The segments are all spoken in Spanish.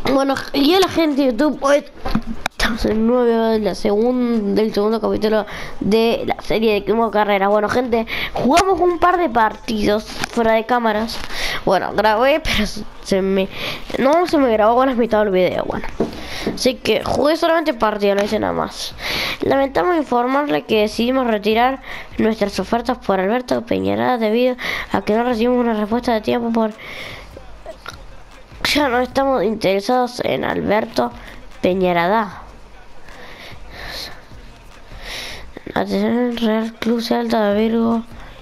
Bueno, y a la gente de YouTube, hoy estamos en del segundo capítulo de la serie de Modo Carrera. Bueno, gente, jugamos un par de partidos fuera de cámaras. Bueno, grabé, pero no se me grabó con la mitad del video. Bueno, así que jugué solamente partido, no hice nada más. Lamentamos informarle que decidimos retirar nuestras ofertas por Alberto Peñarada debido a que no recibimos una respuesta de tiempo por... Ya no estamos interesados en Alberto Peñarada. Atención, Real Club Celta de Virgo.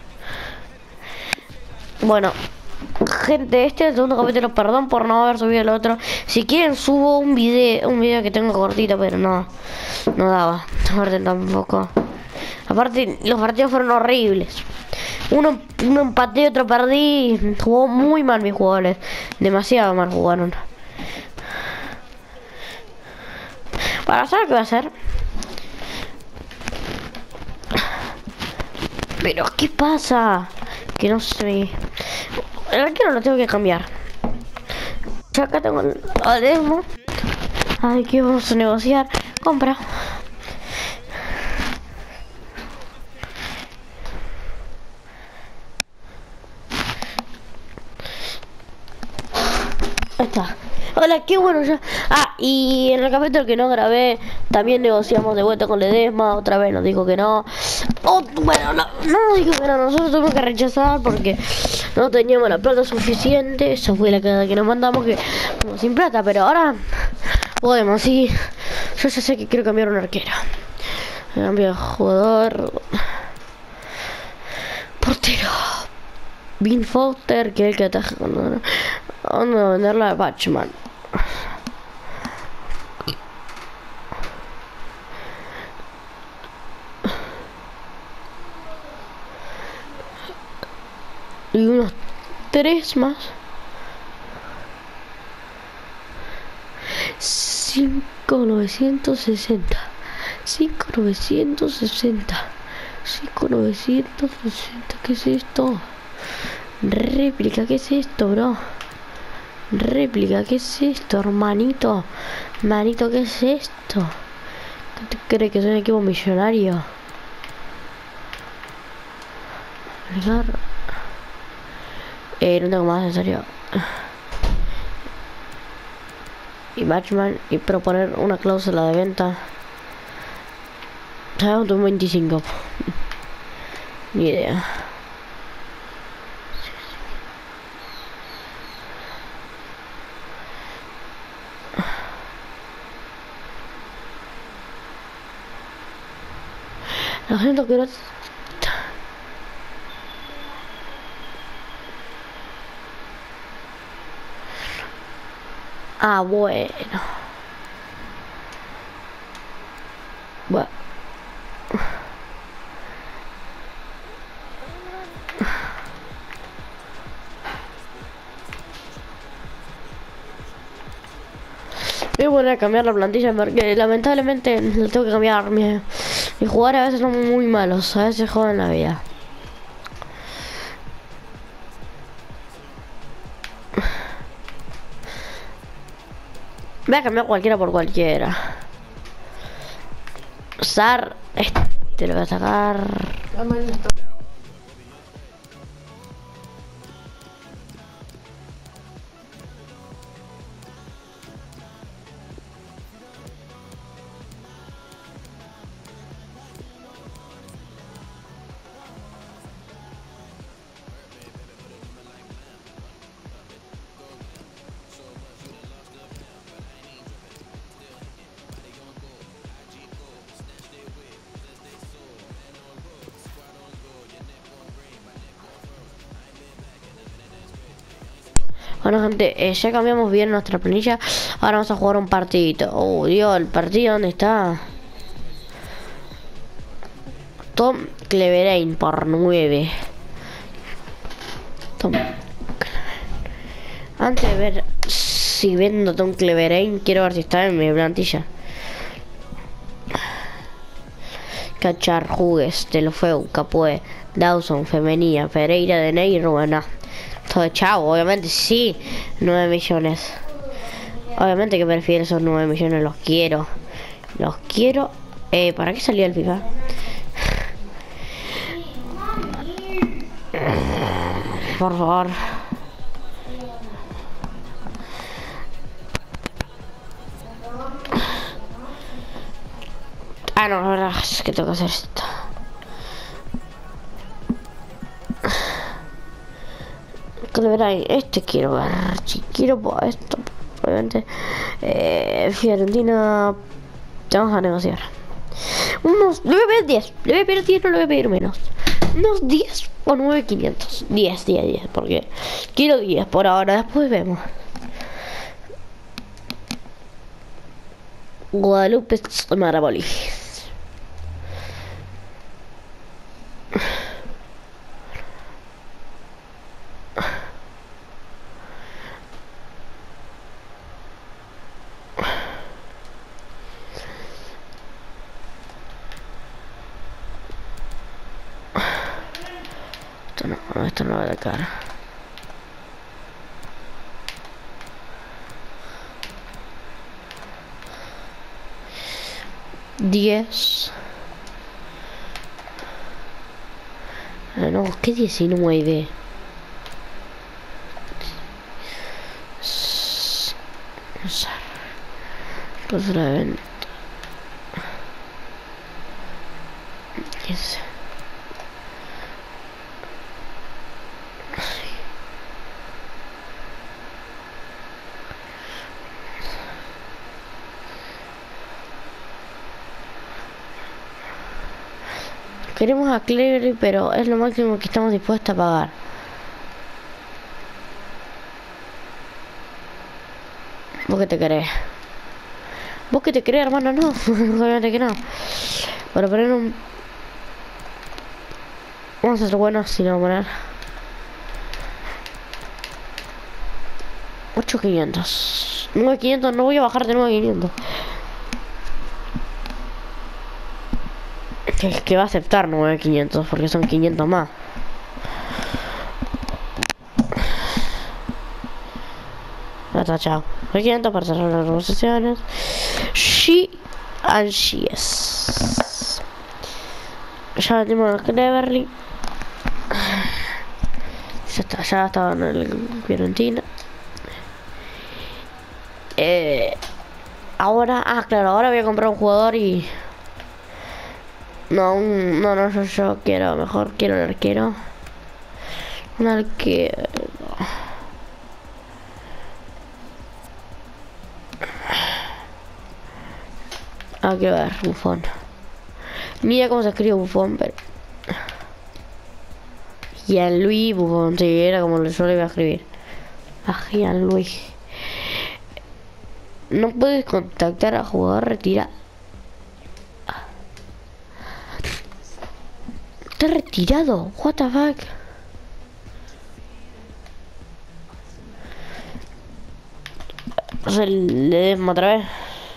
Bueno, gente, este es el segundo capítulo. Perdón por no haber subido el otro. Si quieren subo un video que tengo cortito, pero no daba. Aparte tampoco. Aparte los partidos fueron horribles. Uno empaté, otro perdí. Jugó muy mal mis jugadores. Demasiado mal jugaron. Para saber qué va a hacer. Pero ¿qué pasa? Que no sé. El arquero lo tengo que cambiar. Ya acá tengo el Ademo. Ay, que vamos a negociar. Compra. Ahí está. Hola, qué bueno ya. Ah, y en el capítulo que no grabé, también negociamos de vuelta con Ledesma. Otra vez nos dijo que no. Oh, bueno, no dijo que no. Nosotros tuvimos que rechazar porque no teníamos la plata suficiente. Esa fue la cagada que nos mandamos, que como sin plata. Pero ahora podemos, sí. Yo ya sé que quiero cambiar un arquero. Cambio de jugador. Portero. Bean Foster, que es el que ataja cuando... Vamos a venderla a Batchman. Y unos 3 más. 5.960. 5.960. 5.960. ¿Qué es esto? Réplica, ¿qué es esto, bro? Réplica, ¿qué es esto, hermanito? Manito, ¿qué es esto? ¿Qué te crees que es un equipo millonario? No tengo más, en serio. Y Batchman, y proponer una cláusula de venta. Sabemos un 25. Ni idea. La gente que no... Ah, bueno. Bueno. Voy a poner a cambiar la plantilla porque lamentablemente lo tengo que cambiar. Mis jugadores a veces son muy malos, a veces joden la vida. Voy a cambiar cualquiera por cualquiera. Usar este lo voy a sacar. Bueno, gente, ya cambiamos bien nuestra planilla. Ahora vamos a jugar un partidito. Oh, Dios, el partido, ¿dónde está? Tom Cleverain por 9. Tom. Antes de ver si vendo Tom Cleverain, quiero ver si está en mi plantilla. Cachar, Jugues, Telofeu, Capoe, Dawson, Femenía, Pereira, Deney y Rubena. Todo de chavo, obviamente, sí. 9 millones. Obviamente que prefiero esos 9 millones, los quiero. Los quiero. ¿Para qué salió el FIFA? Por favor. Ah, no, la verdad es que tengo que hacer esto. Este quiero ver. Si quiero por esto, obviamente. Fiorentina. Vamos a negociar. Le voy a pedir 10. Le voy a pedir 10, no le voy a pedir menos. Unos 10 o 9.500. 10. Porque quiero 10 por ahora. Después vemos. Guadalupe Maraboli. Esto no va a atacar. $10. No, ¿qué 19? Pues la venta. Queremos a Cleary, pero es lo máximo que estamos dispuestos a pagar. ¿Vos qué te crees? ¿Vos qué te crees, hermano? No, obviamente que no. Para poner un... Vamos a ser buenos si lo vamos a poner. 8.500. 9.500, no voy a bajar de 9.500. Que va a aceptar 9.500 porque son 500 más. Ya está, chao. 9.500 para cerrar las negociaciones. She and yes. Ya metimos a Cleverly. Ya estaba en el Fiorentina. Ahora, claro, ahora voy a comprar un jugador y... No, yo quiero, mejor quiero un arquero. Un arquero. Hay que ver, Buffon. Mira cómo se escribe Buffon, pero... Gianluigi Buffon, sí, era como yo le iba a escribir. A Gianluigi. No puedes contactar a jugador retirado. Está retirado, what the fuck. O sea, le demos otra vez.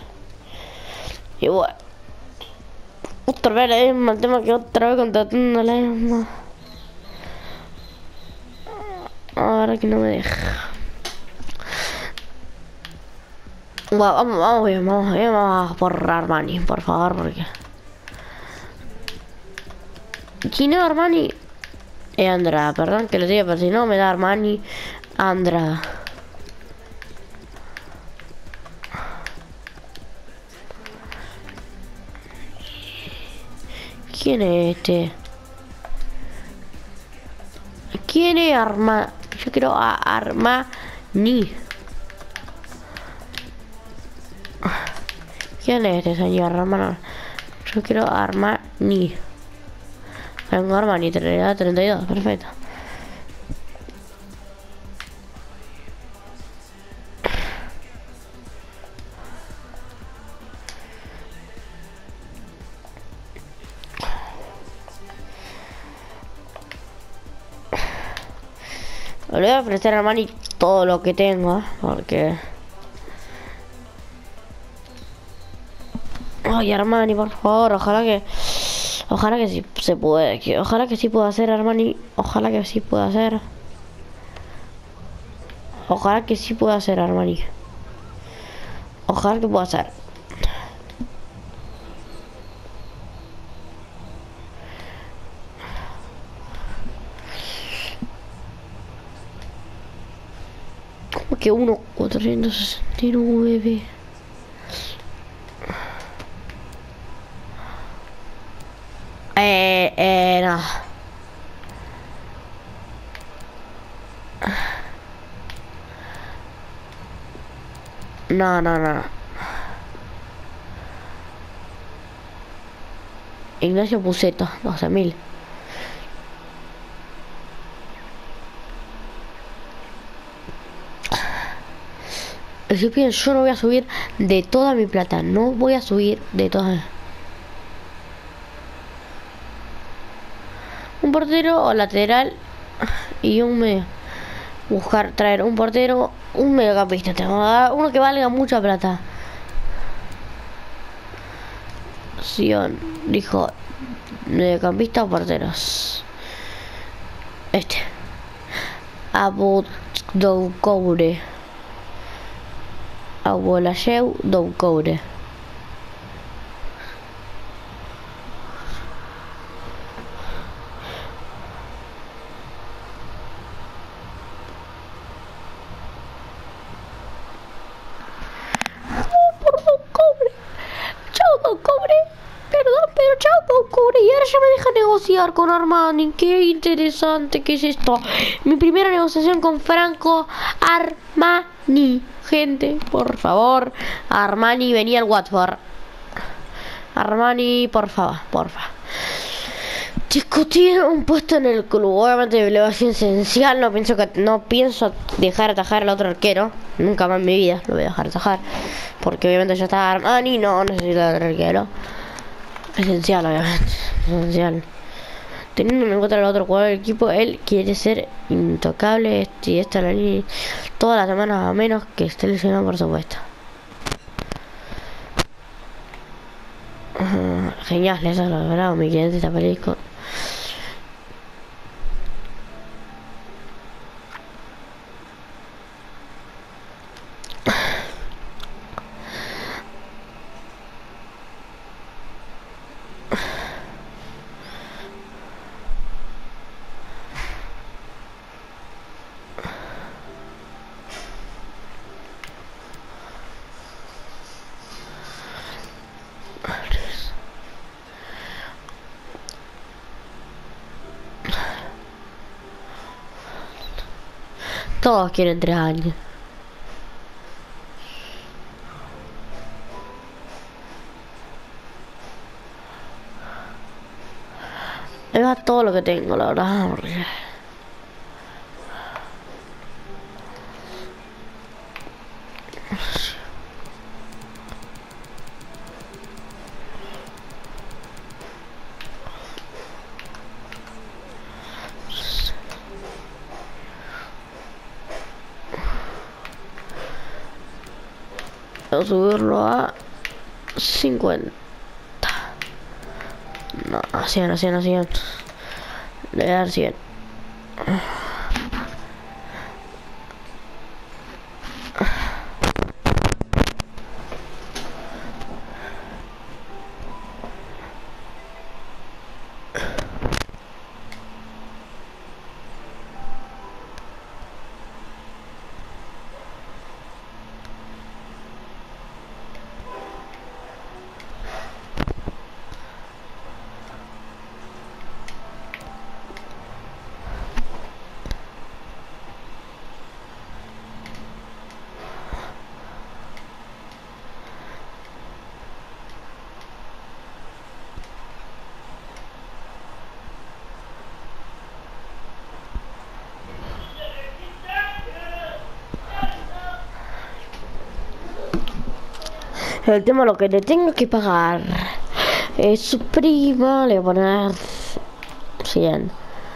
Y bueno, otra vez le demos el tema que otra vez contratando la misma. Ahora que no me deja. Bueno, vamos por Armani, por favor, porque... ¿Quién es Armani? Andra, perdón que lo diga, pero si no me da Armani, Andra. ¿Quién es este? ¿Quién es Arma? Yo quiero a Armani. ¿Quién es este señor, hermano? Yo quiero a Armani. Tengo Armani, 32, perfecto. Le voy a ofrecer a Armani todo lo que tengo, porque... Ay, Armani, por favor, ojalá que sí se puede, ojalá que sí pueda hacer Armani, ojalá que sí pueda hacer. Ojalá que sí pueda hacer Armani. Ojalá que pueda hacer. Como que 1.469. No. No. Ignacio Puceto, 12.000. Si bien yo no voy a subir de toda mi plata, no voy a subir de toda. Un portero o lateral y un medio. Buscar traer un portero, un mediocampista. Te vamos a dar uno que valga mucha plata. Sion dijo mediocampista o porteros. Abu Doucoure. Abuelayeu Doucoure. Y ahora ya me deja negociar con Armani. Qué interesante que es esto. Mi primera negociación con Franco Armani. Gente, por favor. Armani, venía al Watford. Armani, por favor. Discutir un puesto en el club. Obviamente le va a ser esencial. No pienso dejar atajar al otro arquero. Nunca más en mi vida lo voy a dejar atajar. Porque obviamente ya está Armani. No necesita otro arquero. Esencial, obviamente. Esencial. Teniendo en cuenta el otro jugador del equipo, él quiere ser intocable. Y esta es la línea. Todas las semanas, a menos que esté lesionado, por supuesto. Genial, eso es lo logrado. Mi cliente está feliz con... Todos quieren 3 años. Es todo lo que tengo, la verdad. Voy a subirlo a 50. No, a 100. Le voy a dar 100. El tema, lo que le tengo que pagar es su prima. Le voy a poner 100.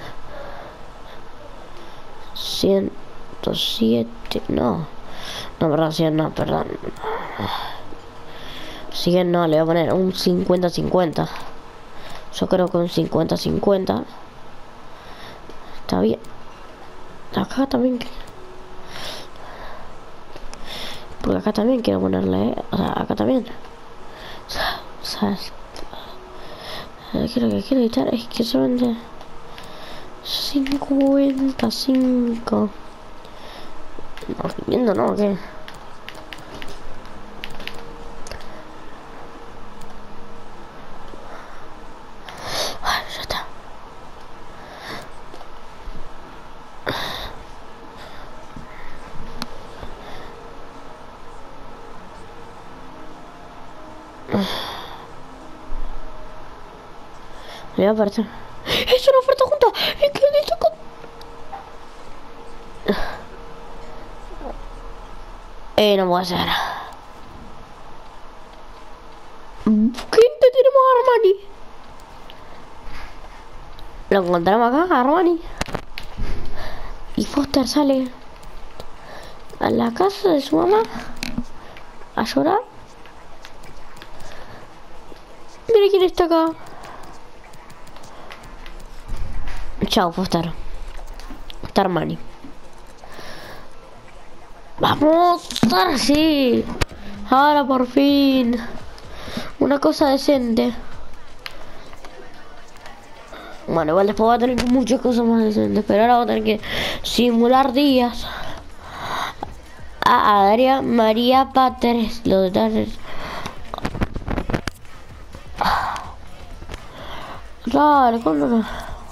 107. No, perdón, 100 no, perdón. 100 no, le voy a poner un 50-50. Yo creo que un 50-50 está bien. Acá también. Porque acá también quiero ponerle, o sea, acá también. O sea, quiero editar es que solamente 55. No, estoy viendo, ¿no? ¿Qué? Bueno, ya está. Me voy a aparecer. ¡Es una oferta junta! ¡Es que listo con... no puede ser. Gente, tenemos a Armani. Lo encontramos acá, Armani. Y Foster sale a la casa de su mamá a llorar. Mira quién está acá. Chao, Foster. Está Armani. Vamos, ahora sí. Ahora por fin. Una cosa decente. Bueno, igual después va a tener muchas cosas más decentes. Pero ahora va a tener que simular días. Adrián María Patres. Los detalles. Dale, ¿cuándo no?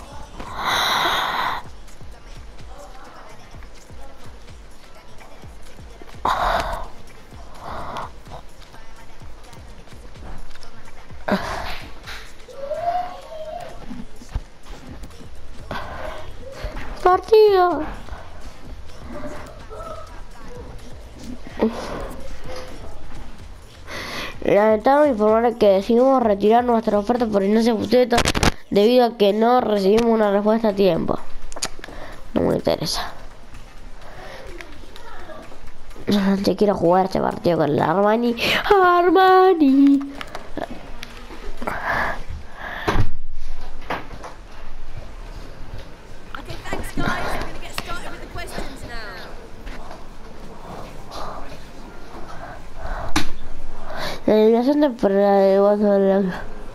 Partido. Lamentaron informar que decidimos retirar nuestra oferta por Ignacio Fusteto debido a que no recibimos una respuesta a tiempo. No me interesa. Te quiero jugar este partido con el Armani. Armani. Okay, thanks guys. I'm gonna get started with the questions now. La eliminación temporal de Guatemala.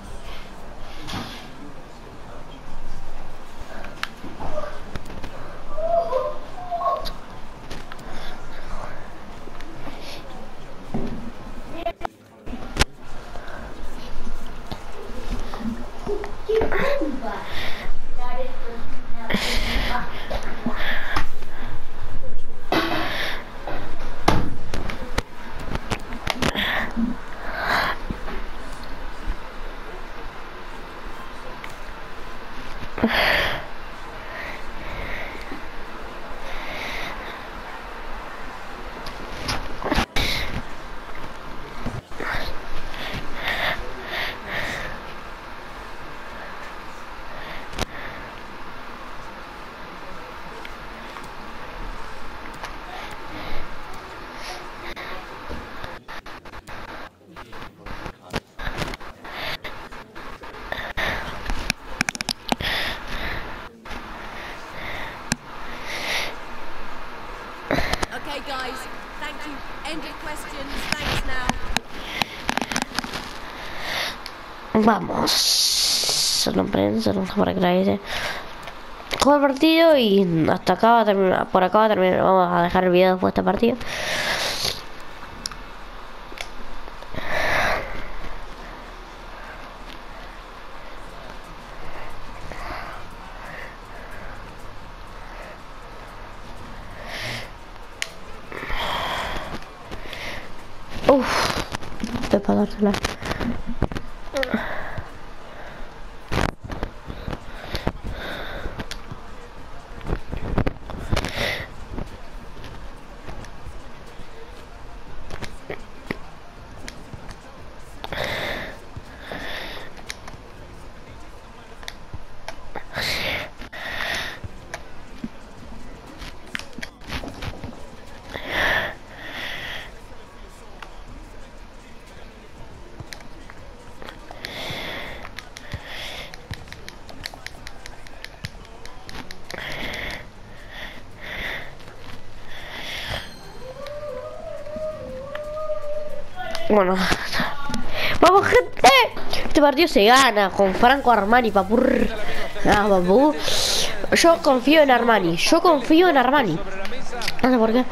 Okay guys, thank you. End of questions. Thanks now. Vamos. Solo prensa, no sé para qué la dice. Juego el partido y hasta acá va a terminar. Por acá va a terminar. Vamos a dejar el video después de este partido. Uff, voy para dársela. Bueno. ¡Vamos, gente! Este partido se gana con Franco Armani, papur. Ah, papu. Yo confío en Armani. Yo confío en Armani. No sé por qué.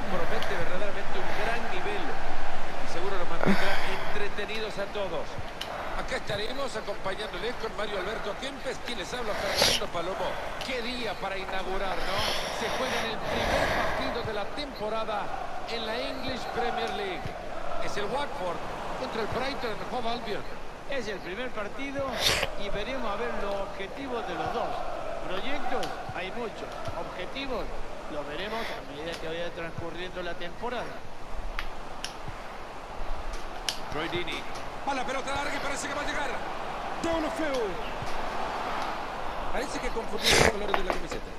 Entretenidos a todos. Acá estaremos acompañándoles con Mario Alberto Kempes, quien les habla, Fernando Palomo. Qué día para inaugurar, ¿no? Se juega en el primer partido de la temporada en la English Premier League. Es el Watford contra el Brighton and Hove Albion. Es el primer partido y veremos a ver los objetivos de los dos. Proyectos hay muchos, objetivos los veremos a medida que vaya transcurriendo la temporada. Troy Deeney. A la pelota larga y parece que va a llegar. Deulofeu. Parece que confundió los colores de la camiseta.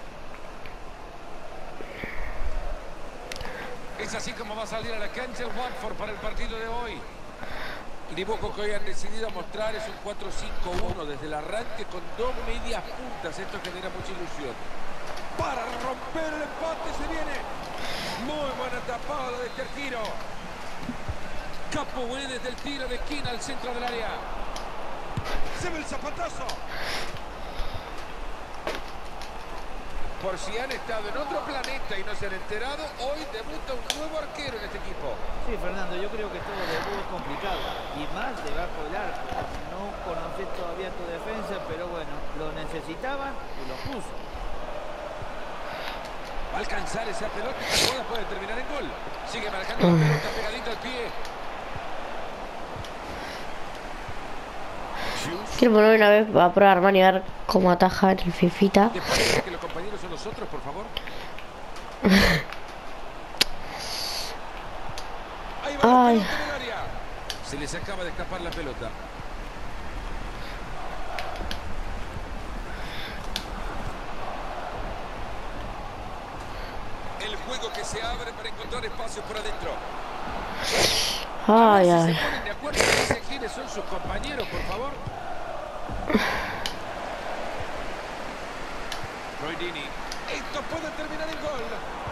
Es así como va a salir a la cancha el Watford para el partido de hoy. El dibujo que hoy han decidido mostrar es un 4-5-1 desde el arranque con dos medias puntas. Esto genera mucha ilusión. Para romper el empate se viene. Muy buena tapada de este tiro. Capoue desde el tiro de esquina al centro del área. Se ve el zapatazo. Por si han estado en otro planeta y no se han enterado, hoy debuta un nuevo arquero en este equipo. Sí, Fernando, yo creo que todo debut es complicado y más debajo del arco. No conoces todavía tu defensa, pero bueno, lo necesitaba y lo puso. Va a alcanzar esa pelota y la puede terminar en gol. Sigue marcando la pelota pegadita al pie. Quiero poner una vez a probar Armani a ver cómo ataja el Fifita. ¿Te parece que los compañeros son los otros, por favor? Ahí va Ay. la pelota en el área. Se les acaba de escapar la pelota. El juego que se abre para encontrar espacios por adentro. Ay, Si ay. se ponen de acuerdo, dicen quiénes son sus compañeros, por favor. Troy Deeney. Esto puede terminar en gol.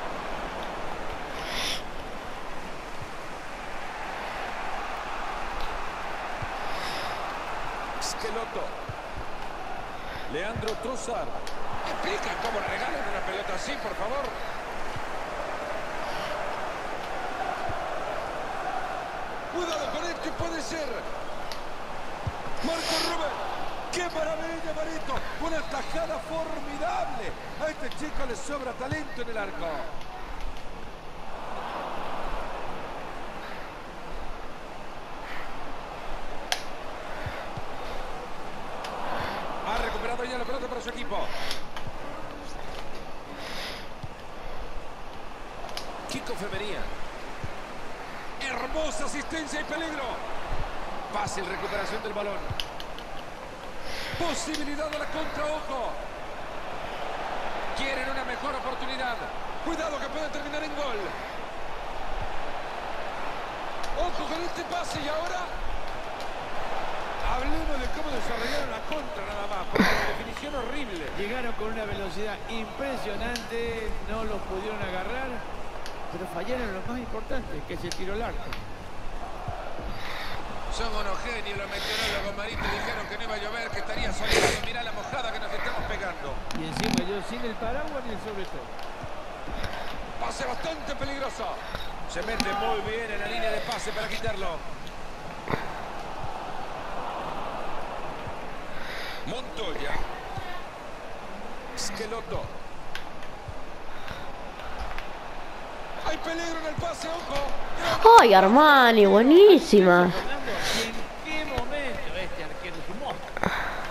Schelotto. Leandro Trossard. ¿Explican cómo regalan una pelota así, por favor? Cuidado con esto, puede ser. Marco Rubén. ¡Qué maravilla, Marito! Una tajada formidable. A este chico le sobra talento en el arco. Ha recuperado ya la pelota para su equipo. Kiko Femería. Hermosa asistencia y peligro. Pase y recuperación del balón. Posibilidad de la contra, ojo. Quieren una mejor oportunidad. Cuidado que puede terminar en gol. Ojo con este pase y ahora hablemos de cómo desarrollaron la contra nada más, porque la definición horrible. Llegaron con una velocidad impresionante, no los pudieron agarrar, pero fallaron lo más importante, que se tiró el arco. Son unos genios los meteorólogos, Marito. Dijeron que no iba a llover, que estaría soleado. Mirá la mojada que nos estamos pegando. Y encima yo sin el paraguas ni el sobre todo. Pase bastante peligroso. Se mete muy bien en la línea de pase para quitarlo. Montoya. Schelotto. Hay peligro en el pase, ojo. Ay, Armani, buenísima. Fernando, ¿en qué momento este arquero es un monstruo?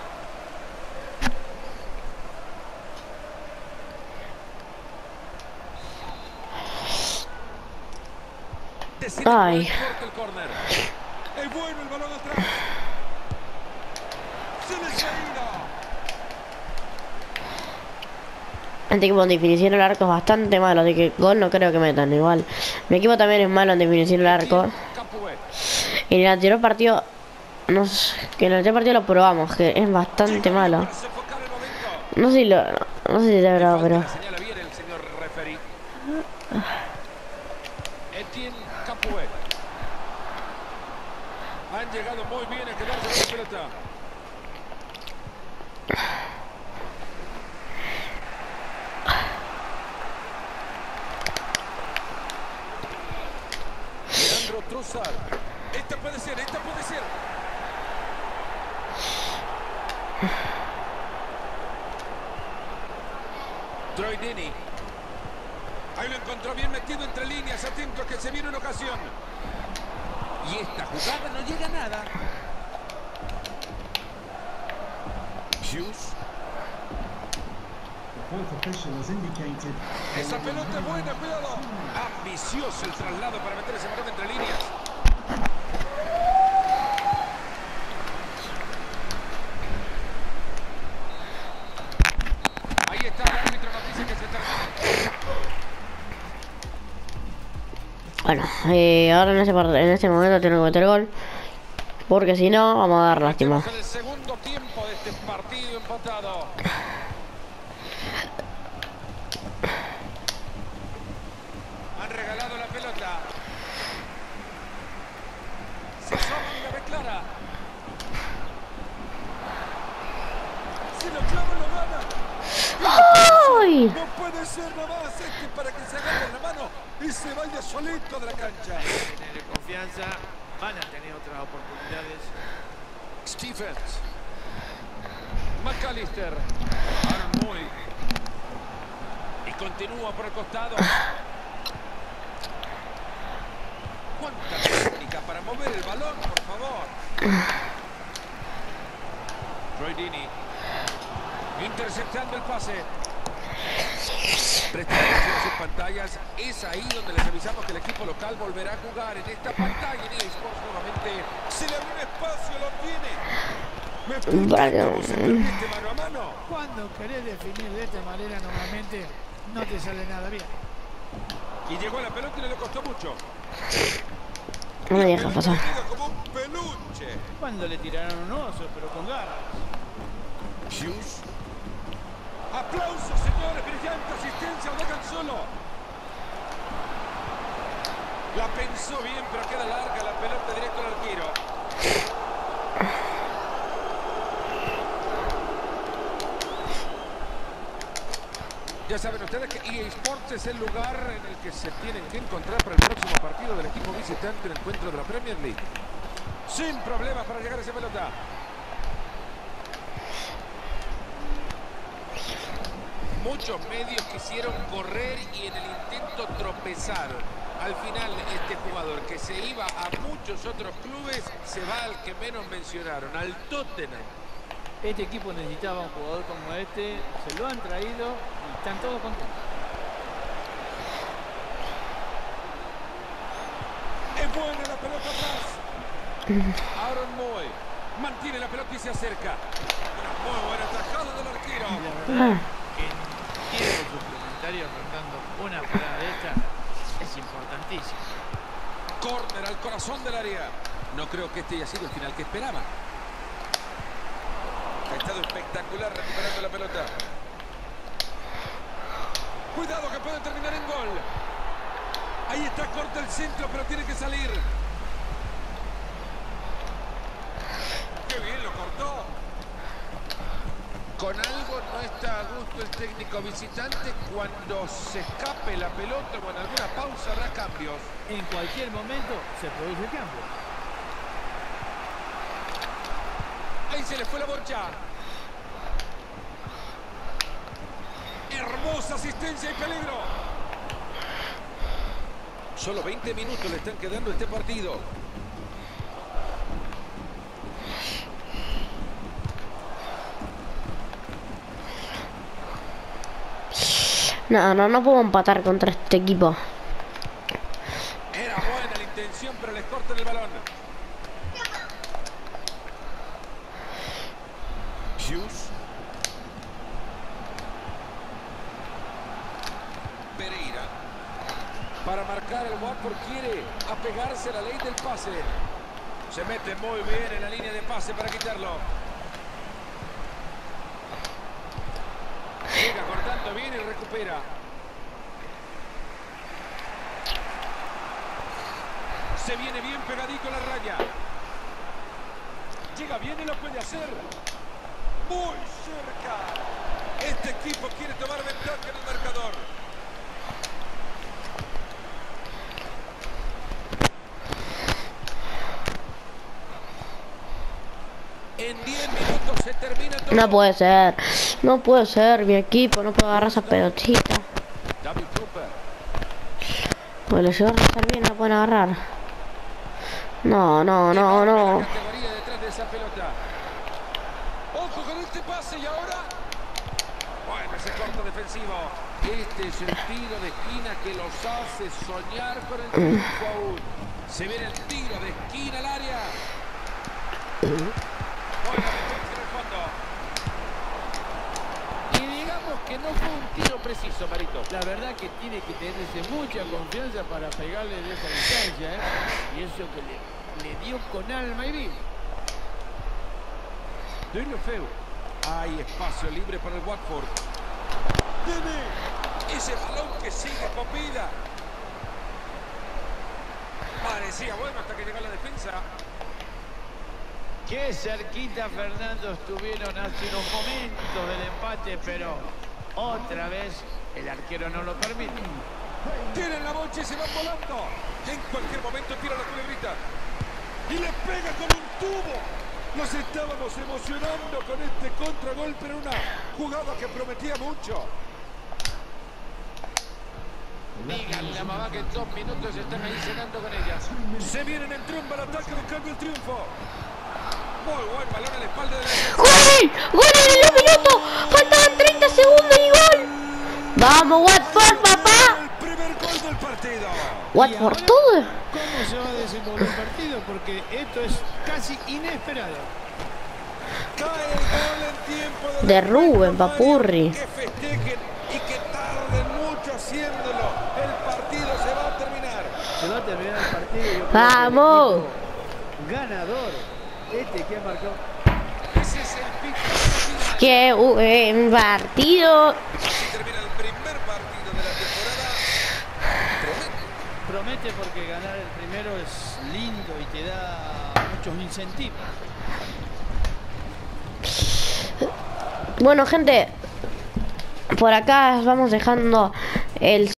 Ay. El córner. Es bueno el balón atrás. Se les ha ido. Este equipo en definición del arco es bastante malo, así que gol no creo que metan igual. Mi equipo también es malo en definición del arco. Capoue. Y en el anterior partido, no sé, que en el anterior partido lo probamos, que es bastante malo. Para sofocar el momento. No sé si lo, no sé si de verdad, pero La señala bien el señor referee. Etienne Capoue. Han llegado muy bien a quedarse con la pelota. Leandro Trossard. Esta puede ser, esta puede ser. Troy Deeney. Ahí lo encontró bien metido entre líneas, atento a que se viene una ocasión. Y esta jugada no llega a nada. Hughes. Esa pelota es buena, cuidado. Ambicioso el traslado para meter ese balón entre líneas. Ahí está el árbitro, nos dice que se termina. Bueno, ahora en este momento tengo que meter gol. Porque si no, vamos a dar lástima. Estamos en el segundo tiempo de este partido empatado. Han regalado la pelota. Se asoma y la ve clara. Si lo clava, lo gana. ¡Ay! No puede ser nomás este para que se agarre la mano y se vaya solito de la cancha. Tener confianza, van a tener otras oportunidades. Stephens. McAllister. Aaron Moy. Y continúa por el costado. Cuánta técnica para mover el balón, por favor. Troy Deeney. Interceptando el pase. Presten atención a sus pantallas. Es ahí donde les avisamos que el equipo local volverá a jugar en esta pantalla en eSports nuevamente. Se le abre un espacio, lo tiene. ¿Me explica cómo se permite mano a mano? Cuando querés definir de esta manera normalmente no te sale nada bien. Y llegó a la pelota y no le costó mucho. No me deja pasar. Como un peluche. Cuando le tiraron un oso, pero con garras. Hughes. Aplausos, señores. Brillante asistencia. Lo dejan solo. La pensó bien, pero queda larga la pelota directo al arquero. Ya saben ustedes que EA Sports es el lugar en el que se tienen que encontrar para el próximo partido del equipo visitante en el encuentro de la Premier League. Sin problemas para llegar a esa pelota. Muchos medios quisieron correr y en el intento tropezaron. Al final este jugador que se iba a muchos otros clubes se va al que menos mencionaron, al Tottenham. Este equipo necesitaba un jugador como este, se lo han traído y están todos contentos. Es buena la pelota atrás. Aaron Moy mantiene la pelota y se acerca. Una muy buena atajada del arquero. Y la verdad que en tiempo suplementario afrontando una jugada de esta es importantísimo. Córner al corazón del área. No creo que este haya sido el final que esperaba. Ha estado espectacular recuperando la pelota. Cuidado que puede terminar en gol. Ahí está, corta el centro, pero tiene que salir. ¡Qué bien lo cortó! Con algo no está a gusto el técnico visitante cuando se escape la pelota o en alguna pausa hará cambios. En cualquier momento se produce el cambio. Ahí se le fue la borcha. Hermosa asistencia y peligro. Solo 20 minutos le están quedando a este partido. No puedo empatar contra este equipo. Era buena la intención, pero les cortan el balón. Hughes. Pereira. Para marcar el Watford quiere apegarse a la ley del pase. Se mete muy bien en la línea de pase para quitarlo. Llega cortando bien y recupera. Se viene bien pegadito a la raya. Llega bien y lo puede hacer. Muy cerca. Este equipo quiere tomar ventaja en el marcador. En 10 minutos se termina todo. No puede ser. No puede ser. Mi equipo no puede agarrar esa pelotita. David Cooper. Pues le llevo a rezar bien, la pueden agarrar. No. La categoría detrás de esa pelota. Ojo con este pase y ahora. Bueno, ese corto defensivo. Este es el tiro de esquina que los hace soñar con el triunfo aún. Se viene el tiro de esquina al área. Buena defensa en el fondo. Y digamos que no fue un tiro preciso, Marito. La verdad que tiene que tenerse mucha confianza para pegarle de esa distancia, ¿eh? Y eso que le dio con alma y vida. Deulofeu. Hay espacio libre para el Watford. Tiene ese balón que sigue con vida. Parecía bueno hasta que llegó la defensa. Qué cerquita, Fernando, estuvieron hace unos momentos del empate, pero otra vez el arquero no lo permite. Tienen la bocha y se van volando. En cualquier momento tira la culebrita. Y le pega con un tubo. Nos estábamos emocionando con este contragolpe en una jugada que prometía mucho. Díganle a mamá que en 2 minutos están ahí cenando con ellas. Se vienen en tromba al ataque buscando el triunfo. Muy buen balón a la espalda de la defensa. ¡Gol! ¡Gol en el minuto! ¡Faltaban 30 segundos y gol! ¡Vamos, Watford, papá! El primer gol del partido. ¿Watford todo? ¿Cómo se va a desenvolver el partido? Porque esto es casi inesperado. Cae el gol en tiempo De Rubén, Mario. papurri. Que festejen y que tarden mucho haciéndolo. El partido se va a terminar. Se va a terminar el partido. Yo creo ¡Vamos! que el equipo ganador. Este que ha marcado. Ese es el pico final. ¡Qué buen partido! Así termina el primer partido de la temporada. Promete. Promete porque ganar el primero es lindo y te da muchos incentivos. Bueno, gente, por acá vamos dejando el